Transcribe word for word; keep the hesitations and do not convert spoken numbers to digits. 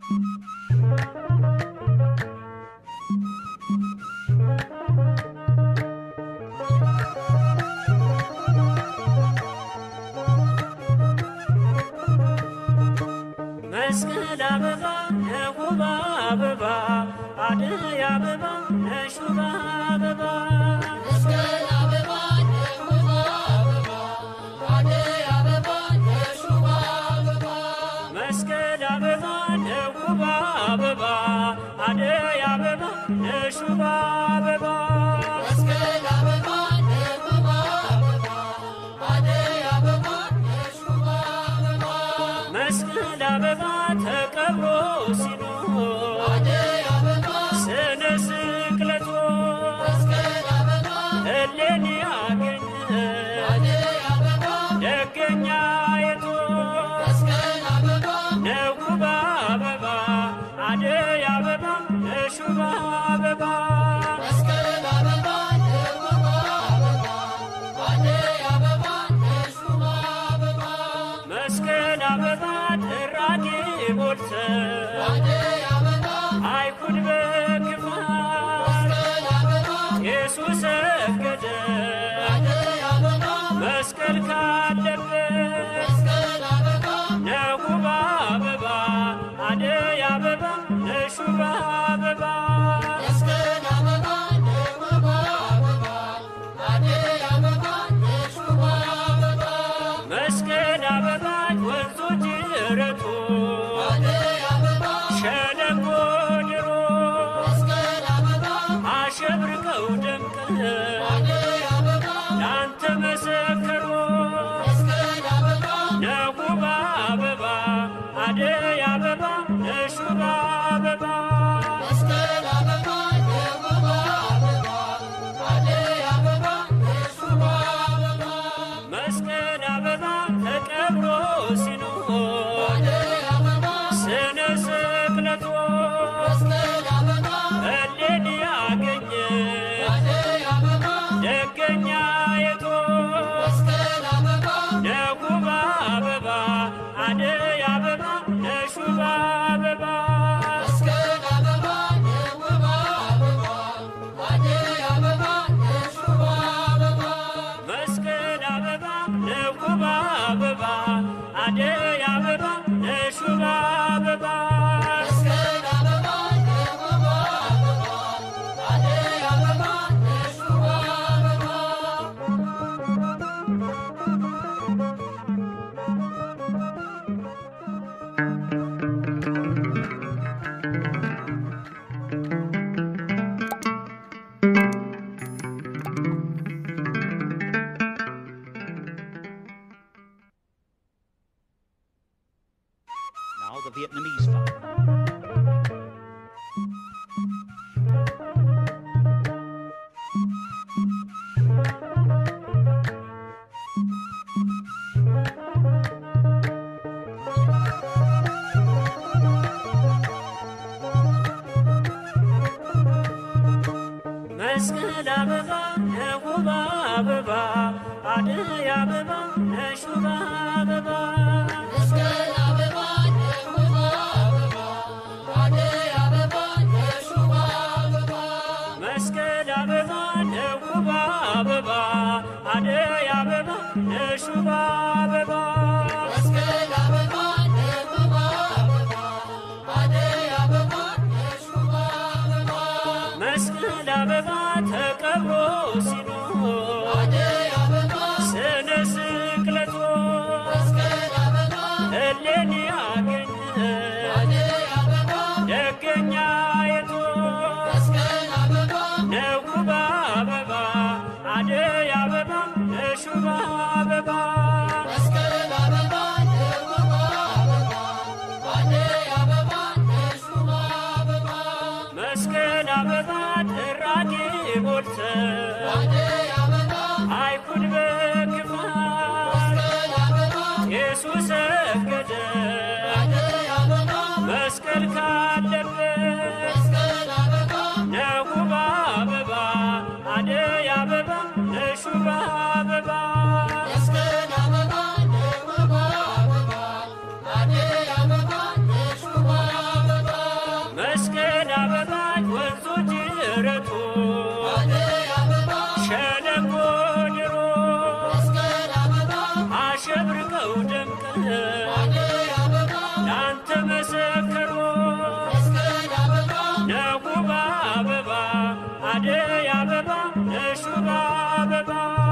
መስቀል አበባ ነውብ አበባ አደይ አበባ ነሹባ አበባ መስቀል አበባ ነውብ አበባ አደይ አበባ ነሹባ አበባ መስቀል አበባ ነውብ አበባ አደይ አበባ ነሹባ አበባ መስቀል አበባ ነውብ አበባ አደይ አበባ ነሹባ አበባ መስቀል አበባ ተቀብሮ ሲኖር አደይ አበባ ስነ ስቅለቱ መስቀል አበባ እሌኒ አገኘ አደይ አበባ ደገኛ የቱ መስቀል አበባ ነውብ አበባ አደይ አበባ ነሹባ አበባ መስቀል አበባ ነውብ አበባ አደይ አበባ ነሹባ አበባ መስቀል አበባ ጥራጌ ሞልተ አደይ አበባ አይሁድ በክፋት መስቀል አበባ ኢየሱስ ሰገደ አደይ አበባ መስቀል ካለበት መስቀል አበባ ነውብ አበባ አደይ አበባ ነሹባ አበባ መስቀል አበባ ነውብ አበባ አደይ አበባ ነሹባ አበባ መስቀል አበባ ወንዙ ጅረቱ አደይ አበባ ሸለቆ ድሮ መስቀል አበባ አሸብርቀው ደምቀው አደይ አበባ ላንተ መሰከሩ መስቀል አበባ ነውብ አበባ አደይ አበባ ነሹባ አበባ መስቀል አበባ ነውብ አበባ አደይ አበባ ነሹባ አበባ መስቀል አበባ ተቀብሮ ሲኖር አደይ አበባ ስነ ስቅለቱ መስቀል አበባ እሌኒ አገኘ አደይ አበባ ደገኛ የቱ መስቀል አበባ ነውብ አበባ አደይ አበባ ነሹባ አበባ መስቀል አበባ ነውብ አበባ አደይ አበባ ነሹባ አበባ መስቀል አበባ ነውብ አበባ አደይ አበባ ነሹባ አበባ መስቀል አበባ ነውብ አበባ አደይ አበባ ነሹባ አበባ Now the Vietnamese fire. መስቀል አበባ ነውብ አበባ አደይ አበባ ነሹባ አበባ መስቀል አበባ ነውብ አበባ አደይ አበባ ነሹባ አበባ መስቀል አበባ ነውብ አበባ አደይ አበባ ነሹባ አበባ መስቀል አበባ ነውብ አበባ አደይ አበባ ነሹባ አበባ መስቀል አበባ ተቀብሮ ሲኖር አደይ አበባ ስነ ስቅለቱ መስቀል አበባ እሌኒ አገኘ አደይ አበባ ደገኛ የቱ መስቀል አበባ ነውብ አበባ አደይ አበባ ነሹባ አበባ መስቀል አበባ ነውብ አበባ አደይ አበባ ነሹባ አበባ መስቀል አበባ ጥራጌ ሞልተ አደይ አበባ አይሁድ በክፋት መስቀል አበባ ኢየሱስ ሰገደ አደይ አበባ መስቀል ካለበት መስቀል አበባ ነውብ አበባ አደይ አበባ ነሹባ አበባ መስቀል አበባ ነውብ አበባ አደይ አበባ ነሹባ አበባ አደይ አበባ ነሹ በአበባ